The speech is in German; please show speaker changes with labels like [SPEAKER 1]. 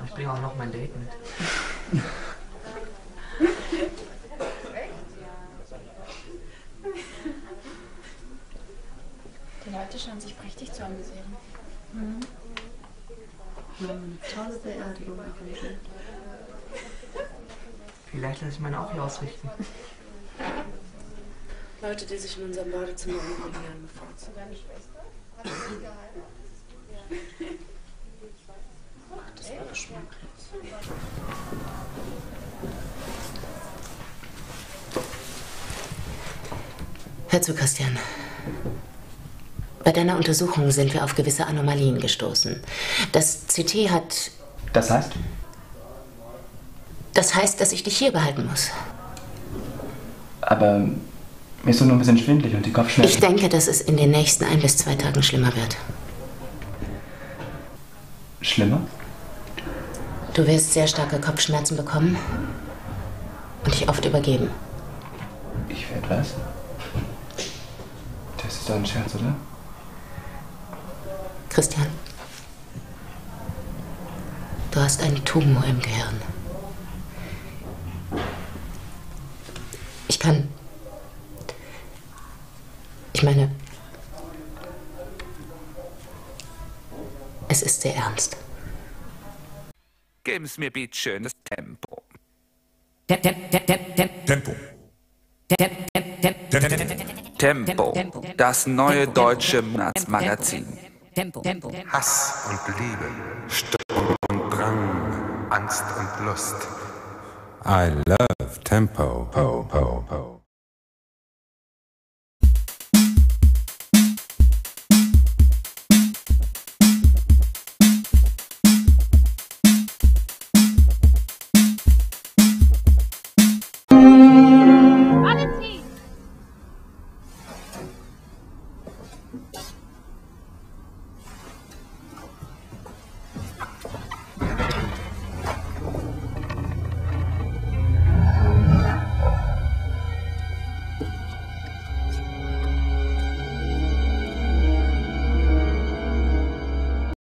[SPEAKER 1] Ich bringe auch noch mein Date mit.
[SPEAKER 2] Die Leute scheinen sich prächtig zu amüsieren.
[SPEAKER 3] Wir haben eine tolle Beerdigung arrangiert.
[SPEAKER 1] Vielleicht lasse ich meine auch hier ausrichten.
[SPEAKER 3] Leute, die sich in unserem Badezimmer umgehen, bevorzugt. Ach, das war geschmacklos.
[SPEAKER 4] Hör zu, Christian. Bei deiner Untersuchung sind wir auf gewisse Anomalien gestoßen. Das CT hat...
[SPEAKER 5] Das heißt?
[SPEAKER 4] Das heißt, dass ich dich hier behalten muss.
[SPEAKER 5] Aber mir ist so nur ein bisschen schwindelig und die Kopfschmerzen...
[SPEAKER 4] Ich denke, dass es in den nächsten 1 bis 2 Tagen schlimmer wird.
[SPEAKER 5] Schlimmer?
[SPEAKER 4] Du wirst sehr starke Kopfschmerzen bekommen und dich oft übergeben.
[SPEAKER 5] Ich werde was? Das ist doch ein Scherz, oder?
[SPEAKER 4] Christian, du hast einen Tumor im Gehirn. Ich meine, es ist sehr ernst.
[SPEAKER 6] Geben's mir bitte schönes Tempo. Tempo, das neue deutsche Monatsmagazin.
[SPEAKER 7] Hass und Liebe, Sturm und Drang, Angst und Lust. I love Tempo. Po, po, po.